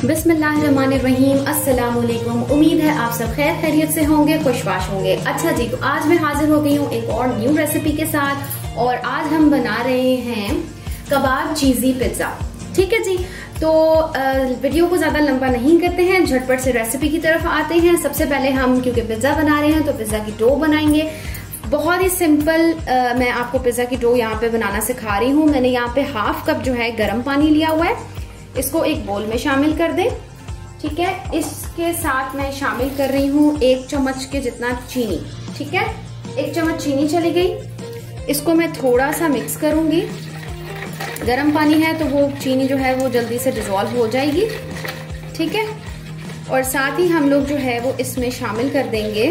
बिस्मिल्लाहिर्रहमानिर्रहीम, अस्सलाम वालेकुम। उम्मीद है आप सब खैर खैरियत से होंगे, खुशबाश होंगे। अच्छा जी, तो आज मैं हाजिर हो गई हूँ एक और न्यू रेसिपी के साथ और आज हम बना रहे हैं कबाब चीजी पिज्जा। ठीक है जी, तो वीडियो को ज्यादा लंबा नहीं करते हैं, झटपट से रेसिपी की तरफ आते हैं। सबसे पहले हम क्योंकि पिज्जा बना रहे हैं तो पिज्जा की डो बनाएंगे। बहुत ही सिंपल मैं आपको पिज्जा की डो यहाँ पे बनाना सिखा रही हूँ। मैंने यहाँ पे हाफ कप जो है गर्म पानी लिया हुआ है, इसको एक बोल में शामिल कर दें। ठीक है, इसके साथ मैं शामिल कर रही हूँ 1 चम्मच के जितना चीनी। ठीक है, 1 चम्मच चीनी चली गई। इसको मैं थोड़ा सा मिक्स करूंगी। गर्म पानी है तो वो चीनी जो है वो जल्दी से डिजोल्व हो जाएगी। ठीक है, और साथ ही हम लोग जो है वो इसमें शामिल कर देंगे,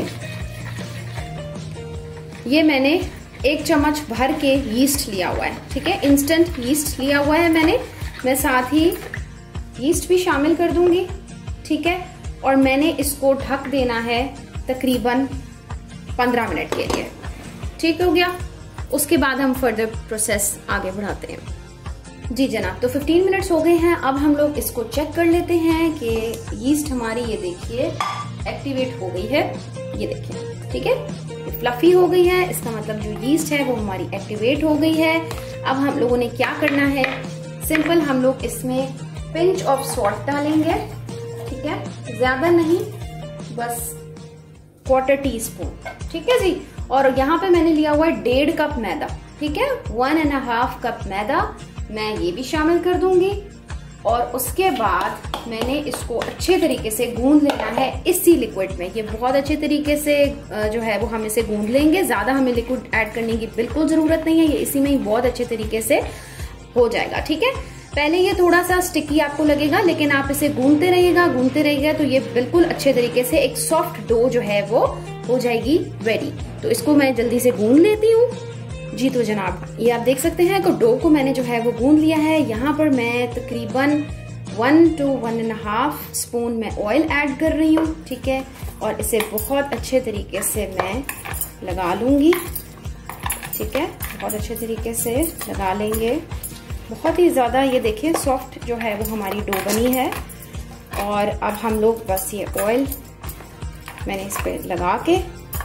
ये मैंने 1 चम्मच भर के यीस्ट लिया हुआ है। ठीक है, इंस्टेंट यीस्ट लिया हुआ है मैं साथ ही यीस्ट भी शामिल कर दूंगी। ठीक है, और मैंने इसको ढक देना है तकरीबन 15 मिनट के लिए। ठीक हो गया, उसके बाद हम फर्दर प्रोसेस आगे बढ़ाते हैं। जी जनाब, तो 15 मिनट्स हो गए हैं। अब हम लोग इसको चेक कर लेते हैं कि यीस्ट हमारी, ये देखिए, एक्टिवेट हो गई है। ये देखिए, ठीक है, फ्लफी हो गई है। इसका मतलब जो यीस्ट है वो हमारी एक्टिवेट हो गई है। अब हम लोगों ने क्या करना है, सिंपल हम लोग इसमें पिंच ऑफ सॉल्ट डालेंगे। ठीक है, ज्यादा नहीं, बस 1/4 टीस्पून। ठीक है जी, और यहाँ पे मैंने लिया हुआ है 1.5 कप मैदा। ठीक है, 1.5 कप मैदा मैं ये भी शामिल कर दूंगी। और उसके बाद मैंने इसको अच्छे तरीके से गूंद लेना है इसी लिक्विड में। ये बहुत अच्छे तरीके से जो है वो हम इसे गूंद लेंगे। ज्यादा हमें लिक्विड ऐड करने की बिल्कुल जरूरत नहीं है, ये इसी में ही बहुत अच्छे तरीके से हो जाएगा। ठीक है, पहले ये थोड़ा सा स्टिकी आपको लगेगा, लेकिन आप इसे गूंदते रहिएगा तो ये बिल्कुल अच्छे तरीके से एक सॉफ्ट डो जो है वो हो जाएगी रेडी। तो इसको मैं जल्दी से गूंद लेती हूँ। जी तो जनाब, ये आप देख सकते हैं कि डो को मैंने जो है वो गूंद लिया है। यहाँ पर मैं तकरीबन 1 to 1.5 स्पून में ऑयल ऐड कर रही हूँ। ठीक है, और इसे बहुत अच्छे तरीके से मैं लगा लूंगी। ठीक है, बहुत अच्छे तरीके से लगा लेंगे, बहुत ही ज्यादा। ये देखिए सॉफ्ट जो है वो हमारी डो बनी है। और अब हम लोग बस ये ऑयल मैंने इस पे लगा के,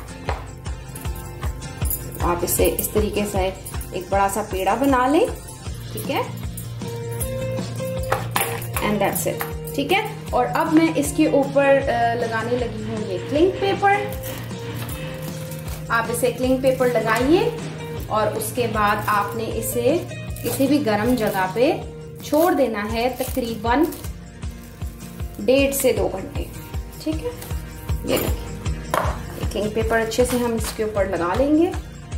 आप इसे इस तरीके से एक बड़ा सा पेड़ा बना लें। ठीक है, एंड दैट्स इट। ठीक है, और अब मैं इसके ऊपर लगाने लगी हूँ ये क्लिंग पेपर। आप इसे क्लिंग पेपर लगाइए और उसके बाद आपने इसे किसी भी गर्म जगह पे छोड़ देना है तकरीबन 1.5 से 2 घंटे। ठीक है, ये देखिए, क्लिंग पेपर अच्छे से हम इसके ऊपर लगा लेंगे।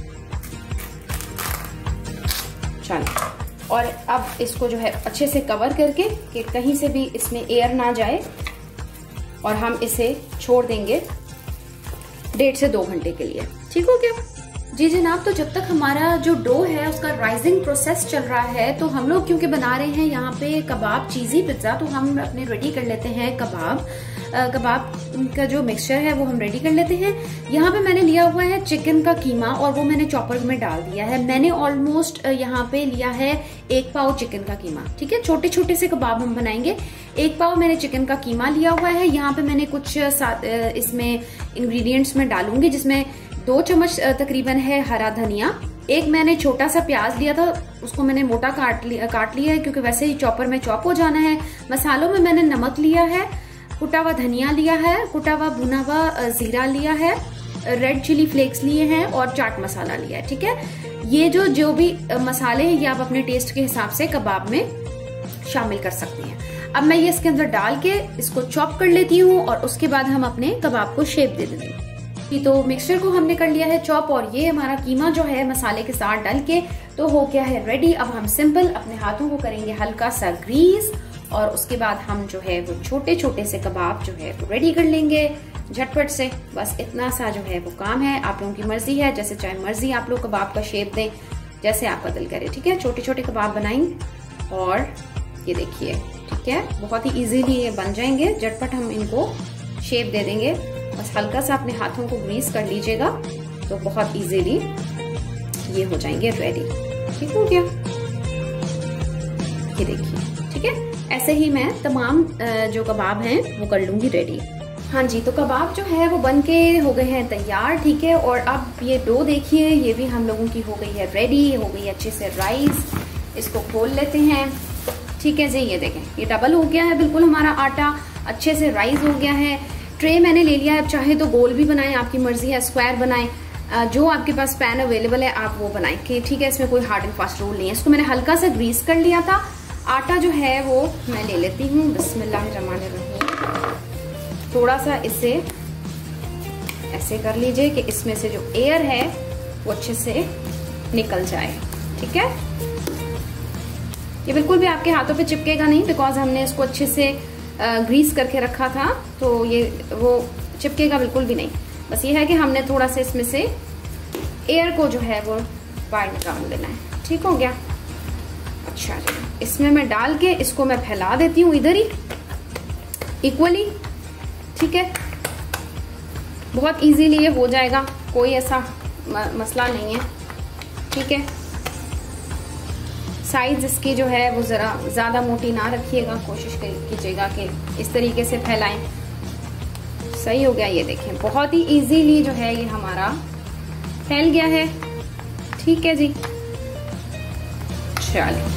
चलो, और अब इसको जो है अच्छे से कवर करके कि कहीं से भी इसमें एयर ना जाए, और हम इसे छोड़ देंगे 1.5 से 2 घंटे के लिए। ठीक हो गया जी जनाब, तो जब तक हमारा जो डो है उसका राइजिंग प्रोसेस चल रहा है, तो हम लोग क्योंकि बना रहे हैं यहाँ पे कबाब चीजी पिज्जा, तो हम अपने रेडी कर लेते हैं कबाब का जो मिक्सचर है वो हम रेडी कर लेते हैं। यहाँ पे मैंने लिया हुआ है चिकन का कीमा और वो मैंने चॉपर में डाल दिया है। मैंने ऑलमोस्ट यहाँ पे लिया है 1 पाव चिकन का कीमा। ठीक है, छोटे छोटे से कबाब हम बनाएंगे। 1 पाव मैंने चिकन का कीमा लिया हुआ है। यहाँ पे मैंने कुछ इसमें इंग्रेडिएंट्स में डालूंगी, जिसमें 2 चम्मच तकरीबन है हरा धनिया। एक मैंने छोटा सा प्याज लिया था, उसको मैंने मोटा काट लिया है क्योंकि वैसे ही चॉपर में चॉप हो जाना है। मसालों में मैंने नमक लिया है, कुटा हुआ धनिया लिया है, कुटा हुआ भुना हुआ जीरा लिया है, रेड चिली फ्लेक्स लिए हैं और चाट मसाला लिया है। ठीक है, ये जो भी मसाले हैं ये आप अपने टेस्ट के हिसाब से कबाब में शामिल कर सकते हैं। अब मैं ये इसके अंदर डाल के इसको चॉप कर लेती हूँ और उसके बाद हम अपने कबाब को शेप दे देंगे। तो मिक्सचर को हमने कर लिया है चॉप और ये हमारा कीमा जो है मसाले के साथ डाल के तो हो गया है रेडी। अब हम सिंपल अपने हाथों को करेंगे हल्का सा ग्रीस और उसके बाद हम जो है वो छोटे छोटे से कबाब जो है वो रेडी कर लेंगे झटपट से। बस इतना सा जो है वो काम है। आप लोगों की मर्जी है, जैसे चाहे मर्जी आप लोग कबाब का शेप दें, जैसे आपका दिल करे। ठीक है, छोटे छोटे कबाब बनाएंगे और ये देखिए, ठीक है, बहुत ही इजीली ये बन जाएंगे। झटपट हम इनको शेप दे देंगे। बस हल्का सा अपने हाथों को ग्रीस कर लीजिएगा तो बहुत इजीली ये हो जाएंगे रेडी। ठीक हो गया, ये देखिए। ठीक है, ऐसे ही मैं तमाम जो कबाब हैं वो कर लूंगी रेडी। हाँ जी, तो कबाब जो है वो बन के हो गए हैं तैयार, ठीक है। और अब ये डो देखिए, ये भी हम लोगों की हो गई है रेडी, हो गई अच्छे से राइस। इसको खोल लेते हैं, ठीक है जी। ये देखें, ये डबल हो गया है बिल्कुल हमारा आटा, अच्छे से राइस हो गया है। ट्रे मैंने ले लिया है, अब चाहे तो गोल भी बनाएं, आपकी मर्जी है, स्क्वायर बनाएं, जो आपके पास पैन अवेलेबल है आप वो बनाएं, कि ठीक है। इसमें कोई हार्ड एंड फास्ट रूल नहीं है। इसको मैंने हल्का सा ग्रीस कर लिया था। आटा जो है वो मैं ले लेती हूँ, बिस्मिल्लाहिर्रहमानिर्रहीम। थोड़ा सा इसे ऐसे कर लीजिए कि इसमें से जो एयर है वो अच्छे से निकल जाए, ठीक है। ये बिल्कुल भी आपके हाथों पे चिपकेगा नहीं, बिकॉज हमने इसको अच्छे से ग्रीस करके रखा था, तो ये वो चिपकेगा बिल्कुल भी नहीं। बस ये है कि हमने थोड़ा सा इसमें से एयर को जो है वो बाहर निकाल लेना है, ठीक हो गया। अच्छा जी, इसमें मैं डाल के इसको मैं फैला देती हूँ इधर ही इक्वली, ठीक है। बहुत इजीली ये हो जाएगा, कोई ऐसा मसला नहीं है, ठीक है। साइज इसकी जो है वो ज़रा ज़्यादा मोटी ना रखिएगा, कोशिश कीजिएगा कि इस तरीके से फैलाएं। सही हो गया, ये देखें बहुत ही इजीली जो है ये हमारा फैल गया है, ठीक है जी। चलिए,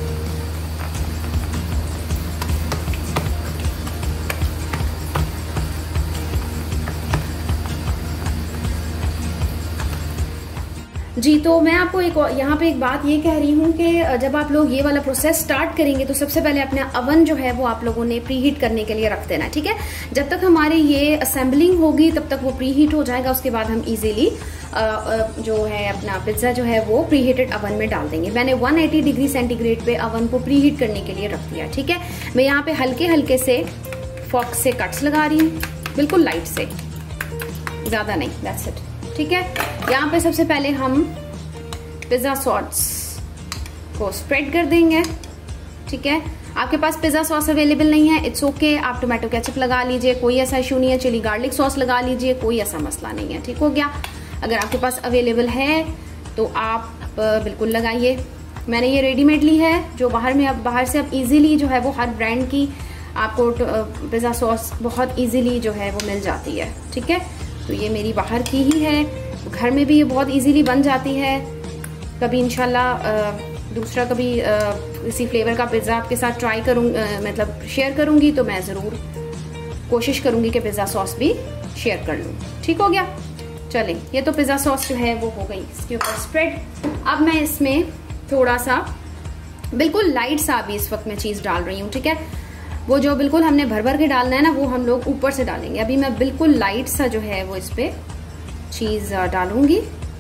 जी, तो मैं आपको यहाँ पे एक बात ये कह रही हूँ कि जब आप लोग ये वाला प्रोसेस स्टार्ट करेंगे तो सबसे पहले अपने अवन जो है वो आप लोगों ने प्री हीट करने के लिए रख देना है, ठीक है। जब तक हमारी ये असेंबलिंग होगी तब तक वो प्री हीट हो जाएगा। उसके बाद हम इजीली जो है अपना पिज्ज़ा जो है वो प्री हीटेड अवन में डाल देंगे। मैंने 180 डिग्री सेंटीग्रेड पे अवन को प्री हीट करने के लिए रख दिया, ठीक है। मैं यहाँ पे हल्के हल्के से फॉर्क से कट्स लगा रही हूँ, बिल्कुल लाइट से, ज़्यादा नहीं, दैट्स इट, ठीक है। यहाँ पे सबसे पहले हम पिज्ज़ा सॉस को स्प्रेड कर देंगे, ठीक है। आपके पास पिज्ज़ा सॉस अवेलेबल नहीं है, इट्स ओके, आप टोमेटो केचप लगा लीजिए, कोई ऐसा इशू नहीं है। चिली गार्लिक सॉस लगा लीजिए, कोई ऐसा मसला नहीं है, ठीक हो गया। अगर आपके पास अवेलेबल है तो आप बिल्कुल लगाइए। मैंने ये रेडीमेड ली है, जो बाहर से अब इजीली जो है वो हर ब्रांड की आपको पिज़्ज़ा सॉस बहुत इजीली जो है वो मिल जाती है, ठीक है। तो ये मेरी बाहर की ही है, घर में भी ये बहुत इजीली बन जाती है। कभी इंशाल्लाह दूसरा कभी किसी फ्लेवर का पिज़्ज़ा आपके साथ ट्राई मतलब शेयर करूंगी, तो मैं ज़रूर कोशिश करूंगी कि पिज़्ज़ा सॉस भी शेयर कर लूँ, ठीक हो गया। चलें, ये तो पिज़्ज़ा सॉस जो है वो हो गई इसके ऊपर स्प्रेड। अब मैं इसमें थोड़ा सा बिल्कुल लाइट सा अभी इस वक्त मैं चीज़ डाल रही हूँ, ठीक है। वो जो बिल्कुल हमने भर भर के डालना है ना, वो हम लोग ऊपर से डालेंगे। अभी मैं बिल्कुल लाइट सा जो है वो इस पे चीज़ डालूंगी।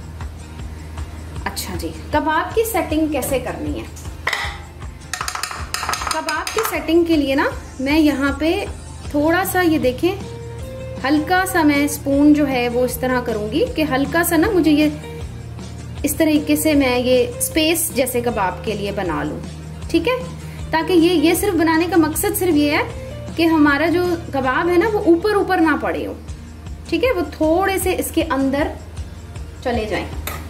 अच्छा जी, कबाब की सेटिंग कैसे करनी है? कबाब की सेटिंग के लिए ना मैं यहाँ पे थोड़ा सा, ये देखें, हल्का सा मैं स्पून जो है वो इस तरह करूंगी कि हल्का सा ना मुझे ये इस तरीके से मैं ये स्पेस जैसे कबाब के लिए बना लूं, ठीक है। ताकि ये सिर्फ बनाने का मकसद सिर्फ ये है कि हमारा जो कबाब है ना वो ऊपर ऊपर ना पड़े हो, ठीक है। वो थोड़े से इसके अंदर चले जाएं।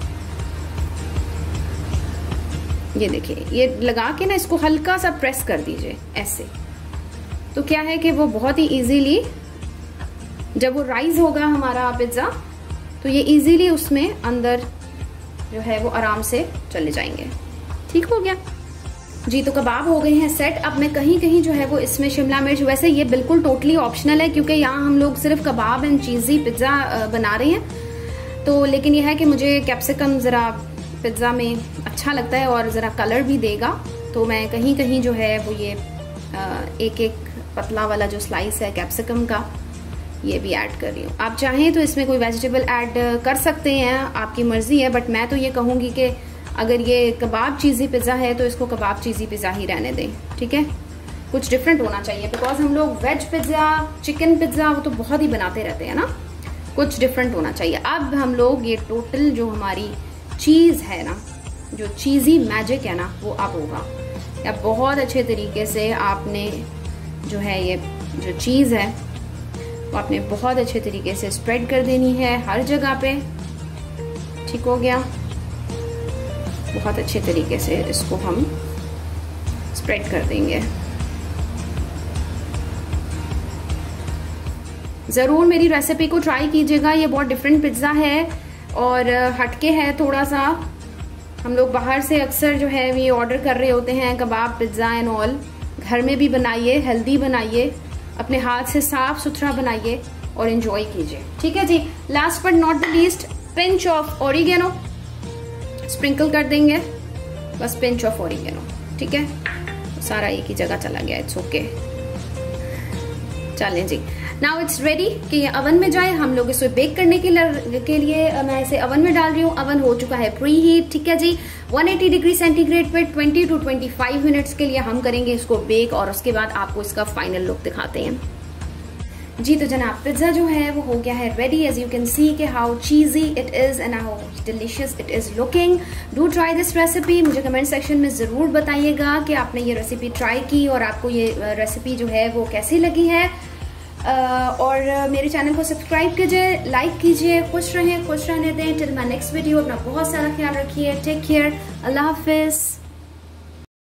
ये देखिए, ये लगा के ना इसको हल्का सा प्रेस कर दीजिए ऐसे, तो क्या है कि वो बहुत ही इजीली जब वो राइज होगा हमारा पिज्ज़ा, तो ये इजीली उसमें अंदर जो है वो आराम से चले जाएंगे, ठीक हो गया जी। तो कबाब हो गए हैं सेट। अब मैं कहीं कहीं जो है वो इसमें शिमला मिर्च, वैसे ये बिल्कुल टोटली ऑप्शनल है क्योंकि यहाँ हम लोग सिर्फ कबाब एंड चीज़ी पिज़्ज़ा बना रहे हैं, तो लेकिन यह है कि मुझे कैप्सिकम ज़रा पिज़्ज़ा में अच्छा लगता है और ज़रा कलर भी देगा, तो मैं कहीं कहीं जो है वो ये एक एक पतला वाला जो स्लाइस है कैप्सिकम का, ये भी ऐड कर रही हूँ। आप चाहें तो इसमें कोई वेजिटेबल ऐड कर सकते हैं, आपकी मर्जी है, बट मैं तो ये कहूँगी कि अगर ये कबाब चीज़ी पिज़्ज़ा है तो इसको कबाब चीज़ी पिज़्ज़ा ही रहने दें, ठीक है। कुछ डिफरेंट होना चाहिए, बिकॉज हम लोग वेज पिज़्ज़ा, चिकन पिज़्ज़ा वो तो बहुत ही बनाते रहते हैं ना, कुछ डिफरेंट होना चाहिए। अब हम लोग ये टोटल जो हमारी चीज़ है ना, जो चीज़ी मैजिक है ना, वो अब होगा। अब बहुत अच्छे तरीके से आपने जो है ये जो चीज़ है वो आपने बहुत अच्छे तरीके से स्प्रेड कर देनी है हर जगह पे, ठीक हो गया। बहुत अच्छे तरीके से इसको हम स्प्रेड कर देंगे, ज़रूर मेरी रेसिपी को ट्राई कीजिएगा। ये बहुत डिफरेंट पिज्ज़ा है और हटके है थोड़ा सा। हम लोग बाहर से अक्सर जो है ये ऑर्डर कर रहे होते हैं कबाब, पिज्ज़ा एंड ऑल। घर में भी बनाइए, हेल्दी बनाइए, अपने हाथ से साफ सुथरा बनाइए और एंजॉय कीजिए। ठीक है जी। Last but not the least, pinch of oregano sprinkle कर देंगे, बस पिंच ऑफ ऑरिगेनो। ठीक है, सारा एक ही जगह चला गया, इट्स ओके। चलें जी, नाउ इट्स रेडी कि ये अवन में जाए। हम लोग इसे बेक करने के लिए मैं इसे अवन में डाल रही हूँ। अवन हो चुका है प्री हीट। ठीक है जी, 180 डिग्री सेंटीग्रेड पे 20 to 25 मिनट्स के लिए हम करेंगे इसको बेक और उसके बाद आपको इसका फाइनल लुक दिखाते हैं जी। तो जनाब पिज्जा जो है वो हो गया है ready. As you can see कि how cheesy it is and how delicious it is looking. Do try this recipe. मुझे कमेंट सेक्शन में जरूर बताइएगा कि आपने ये रेसिपी ट्राई की और आपको ये रेसिपी जो है वो कैसी लगी है। और मेरे चैनल को सब्सक्राइब कीजिए, लाइक कीजिए। खुश रहें, खुश रहने दें। Till my next video. अपना बहुत सारा ख्याल रखिए। Take care. अल्लाह हाफिज।